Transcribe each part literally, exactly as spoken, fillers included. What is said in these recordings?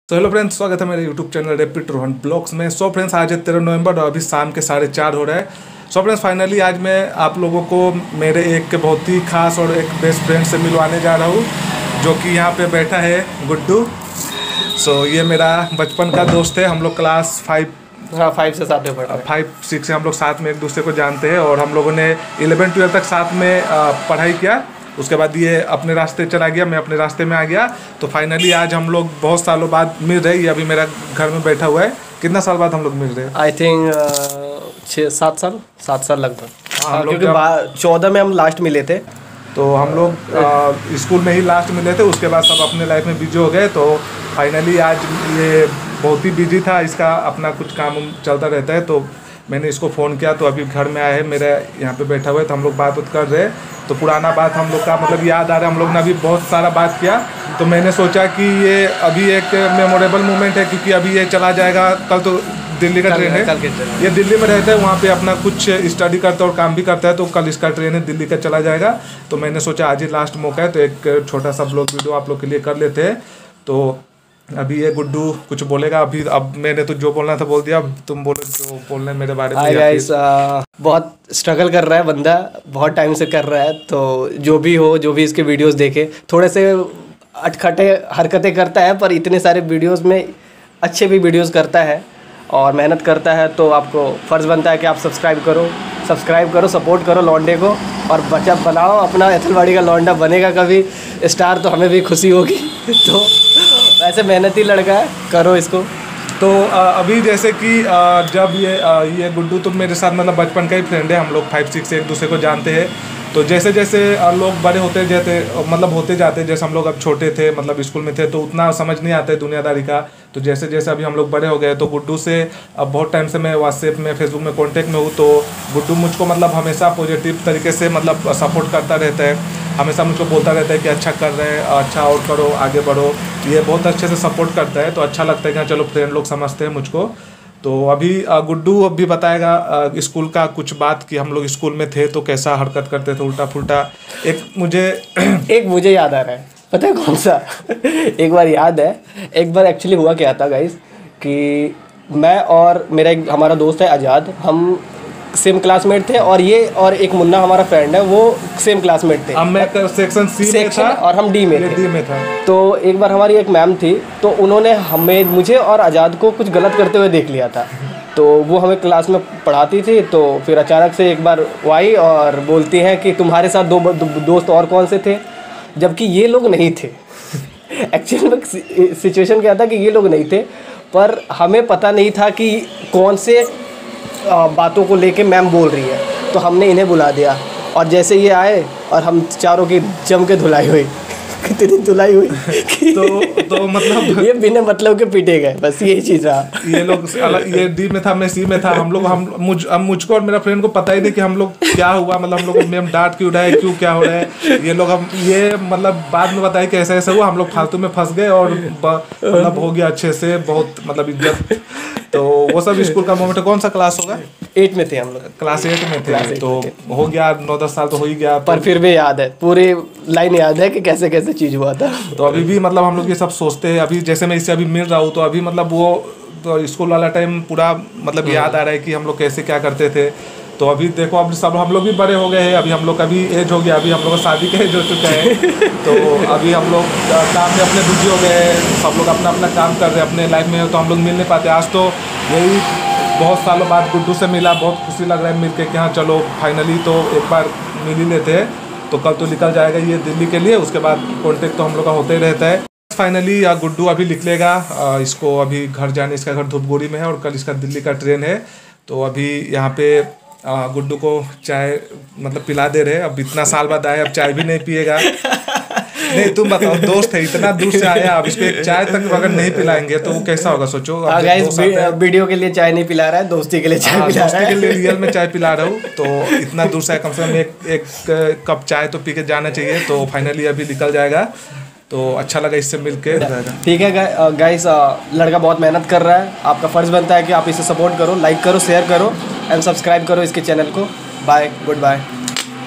तो hello friends, स्वागत है मेरे YouTube channel rapid Rohan blogs में। सो फ्रेंड्स, आज है तेरह नवंबर और अभी शाम के साढ़े चार हो रहा है। सो फ्रेंड्स, फाइनली आज मैं आप लोगों को मेरे एक बहुत ही खास और एक बेस्ट फ्रेंड से मिलवाने जा रहा हूँ, जो कि यहाँ पे बैठा है, गुड्डू। सो ये मेरा बचपन का दोस्त है। हम लोग क्लास फाइव हाँ फाइव से साथ में पढ़ा फाइव सिक्स से हम लोग साथ में एक दूसरे को जानते हैं और हम लोगों ने इलेवन ट्वेल्व तक साथ में पढ़ाई किया। उसके बाद ये अपने रास्ते चला गया, मैं अपने रास्ते में आ गया। तो फाइनली आज हम लोग बहुत सालों बाद मिल रहे हैं। ये अभी मेरा घर में बैठा हुआ है। कितना साल बाद हम लोग मिल रहे हैं? आई थिंक छः सात साल सात साल लगभग। हाँ, क्योंकि चौदह में हम लास्ट मिले थे। तो हम लोग स्कूल में ही लास्ट मिले थे। उसके बाद सब अपने लाइफ में बिजी हो गए। तो फाइनली आज ये बहुत ही बिजी था, इसका अपना कुछ काम चलता रहता है। तो मैंने इसको फ़ोन किया तो अभी घर में आया है, मेरे यहाँ पे बैठा हुआ है। तो हम लोग बात कर रहे हैं। तो पुराना बात हम लोग का मतलब याद आ रहा है। हम लोग ने अभी बहुत सारा बात किया। तो मैंने सोचा कि ये अभी एक मेमोरेबल मोमेंट है, क्योंकि अभी ये चला जाएगा। कल तो दिल्ली का ट्रेन है, कल के ये दिल्ली में रहता है, वहाँ पे अपना कुछ स्टडी करता है और काम भी करता है। तो कल इसका ट्रेन है, दिल्ली का चला जाएगा। तो मैंने सोचा आज ही लास्ट मौका है, तो एक छोटा सा ब्लॉग वीडियो आप लोग के लिए कर लेते हैं। तो अभी ये गुड्डू कुछ बोलेगा। अभी अब मैंने तो जो बोलना था बोल दिया, अब तुम बोलो जो बोलना है मेरे बारे में। गाइस, बहुत स्ट्रगल कर रहा है बंदा, बहुत टाइम से कर रहा है। तो जो भी हो, जो भी इसके वीडियोस देखे, थोड़े से अटखटे हरकतें करता है, पर इतने सारे वीडियोस में अच्छे भी वीडियोस करता है और मेहनत करता है। तो आपको फ़र्ज़ बनता है कि आप सब्सक्राइब करो सब्सक्राइब करो सपोर्ट करो लौंडे को, और बच्चा बनाओ अपना। एथलवाड़ी का लौंडा बनेगा कभी स्टार, तो हमें भी खुशी होगी। तो ऐसे मेहनती लड़का है, करो इसको। तो अभी जैसे कि जब ये ये गुड्डू तो मेरे साथ मतलब बचपन का ही फ्रेंड है। हम लोग फाइव सिक्स से एक दूसरे को जानते हैं। तो जैसे जैसे लोग बड़े होते जाते मतलब होते जाते, जैसे हम लोग अब छोटे थे मतलब स्कूल में थे, तो उतना समझ नहीं आता है दुनियादारी का। तो जैसे जैसे अभी हम लोग बड़े हो गए, तो गुड्डू से अब बहुत टाइम से मैं व्हाट्सएप में फेसबुक में कांटेक्ट में हूँ। तो गुड्डू मुझको मतलब हमेशा पॉजिटिव तरीके से मतलब सपोर्ट करता रहता है। हमेशा मुझको बोलता रहता है कि अच्छा कर रहे हैं, अच्छा और करो, आगे बढ़ो। ये बहुत अच्छे से सपोर्ट करता है। तो अच्छा लगता है कि चलो फ्रेंड लोग समझते हैं मुझको। तो अभी गुड्डू अभी बताएगा स्कूल का कुछ बात, कि हम लोग स्कूल में थे तो कैसा हरकत करते थे उल्टा फुल्टा। एक मुझे एक मुझे याद आ रहा है, पता है कौन सा? एक बार याद है, एक बार एक्चुअली हुआ क्या था गाइस, कि मैं और मेरा एक हमारा दोस्त है आज़ाद, हम सेम क्लासमेट थे। और ये और एक मुन्ना हमारा फ्रेंड है, वो सेम क्लासमेट थे। अब मैं सेक्शन सी में था और हम डी में थे। डी में था। तो एक बार हमारी एक मैम थी, तो उन्होंने हमें मुझे और आज़ाद को कुछ गलत करते हुए देख लिया था। तो वो हमें क्लास में पढ़ाती थी। तो फिर अचानक से एक बार वो आई और बोलती हैं कि तुम्हारे साथ दो, दो दोस्त और कौन से थे, जबकि ये लोग नहीं थे। एक्चुअली में सिचुएशन क्या था कि ये लोग नहीं थे, पर हमें पता नहीं था कि कौन से बातों को लेके मैम बोल रही है। तो हमने इन्हें बुला दिया, और जैसे ये आए और हम चारों की जम के धुलाई हुई। कितनी धुलाई हुई तो तो मतलब ये बिना मतलब के पीटे गए, बस यही चीज़ रहा। ये लोग अलग, ये डी में था, मैं सी में था। हम लोग हम मुझ अब मुझको और मेरा फ्रेंड को पता ही नहीं कि हम लोग क्या हुआ, मतलब हम लोग को मैम डांट क्यों उठाए, क्यों क्या हो रहा है। ये लोग हम ये मतलब बाद में बताए कि ऐसा ऐसा हुआ। हम लोग फालतू में फंस गए और मतलब हो गया अच्छे से, बहुत मतलब इज्जत। तो वो सब स्कूल का मोमेंट। कौन सा क्लास होगा? एट में थे हम लोग, क्लास एट में थे। तो हो गया नौ दस साल तो हो ही गया, पर फिर भी याद है, पूरी लाइन याद है कि कैसे कैसे चीज़ हुआ था। तो अभी भी मतलब हम लोग ये सब सोचते हैं। अभी जैसे मैं इससे अभी मिल रहा हूँ, तो अभी मतलब वो तो स्कूल वाला टाइम पूरा मतलब याद आ रहा है कि हम लोग कैसे क्या करते थे। तो अभी देखो, अब सब हम लोग भी बड़े हो गए हैं। अभी हम लोग का भी एज हो गया, अभी हम लोग का शादी का एज हो चुका है। तो अभी हम लोग काम में अपने बिजी हो गए हैं। सब लोग अपना अपना काम कर रहे हैं अपने लाइफ में, तो हम लोग मिल नहीं पाते। आज तो यही बहुत सालों बाद गुड्डू से मिला, बहुत खुशी लग रहा है मिल के कि हाँ चलो फाइनली तो एक बार मिल ही लेते हैं। तो कल तो निकल जाएगा ये दिल्ली के लिए, उसके बाद कॉन्टेक्ट तो हम लोग का होता ही रहता है। फाइनली या गुड्डू अभी निकलेगा, इसको अभी घर जाने, इसका घर धूपगुड़ी में है और कल इसका दिल्ली का ट्रेन है। तो अभी यहाँ पे गुड्डू को चाय मतलब पिला दे रहे। अब इतना साल बाद आए, अब चाय भी नहीं पिएगा। नहीं तुम बताओ, दोस्त है इतना दूर से आया, अब इसको एक चाय तक अगर नहीं पिलाएंगे तो वो कैसा होगा, सोचो। वीडियो के लिए चाय नहीं पिला रहा है, दोस्ती के लिए चाय पिला रहा है। दोस्ती के लिए रियल में चाय पिला रहा हूँ। तो इतना दूर से कम से कम एक एक कप चाय तो पी के जाना चाहिए। तो फाइनली अभी निकल जाएगा। तो अच्छा लगा इससे मिल के। ठीक है गाइस, लड़का बहुत मेहनत कर रहा है। आपका फ़र्ज़ बनता है कि आप इसे सपोर्ट करो, लाइक करो, शेयर करो एंड सब्सक्राइब करो इसके चैनल को। Bye, good bye.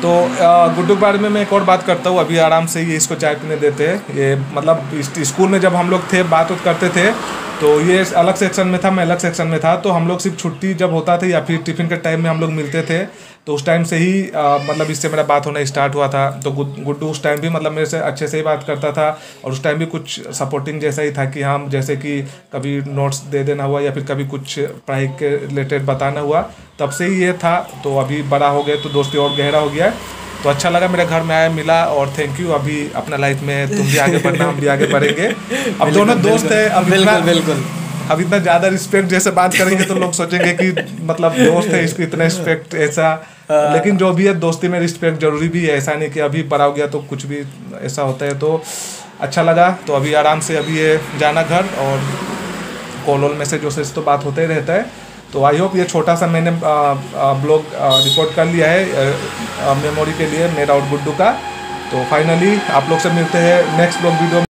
तो अ, गुड्डू के बारे में मैं एक और बात करता हूँ। अभी आराम से ये इसको चाय पीने देते हैं। ये मतलब इस- स्कूल में जब हम लोग थे बात उत करते थे तो ये अलग सेक्शन में था, मैं अलग सेक्शन में था। तो हम लोग सिर्फ छुट्टी जब होता था या फिर टिफ़िन के टाइम में हम लोग मिलते थे, तो उस टाइम से ही अ, मतलब इससे मेरा बात होना स्टार्ट हुआ था। तो गुड- गुड्डू उस टाइम भी मतलब मेरे से अच्छे से ही बात करता था और उस टाइम भी कुछ सपोर्टिंग जैसा ही था कि हाँ, जैसे कि कभी नोट्स दे देना हुआ या फिर कभी कुछ पढ़ाई के रिलेटेड बताना हुआ, तब से ही ये था। तो अभी बड़ा हो गए तो दोस्ती और गहरा हो गया है। तो अच्छा लगा मेरे घर में आया मिला और थैंक यू। अभी अपना लाइफ में तुम भी आगे बढ़ना, हम भी आगे बढ़ेंगे। अब दोनों दोस्त है। अब इतना बिल्कुल अब इतना ज़्यादा रिस्पेक्ट जैसे बात करेंगे तो लोग सोचेंगे कि मतलब दोस्त है इसको इतना रिस्पेक्ट ऐसा, लेकिन जो भी है दोस्ती में रिस्पेक्ट जरूरी भी है। ऐसा नहीं कि अभी बड़ा हो गया तो कुछ भी ऐसा होता है। तो अच्छा लगा। तो अभी आराम से अभी ये जाना घर और कॉल वॉल मैसेज वैसेज तो बात होता ही रहता है। तो आई होप ये छोटा सा मैंने ब्लॉग रिकॉर्ड कर लिया है मेमोरी के लिए मेरा और गुड्डू का। तो फाइनली आप लोग से मिलते हैं नेक्स्ट ब्लॉग वीडियो में।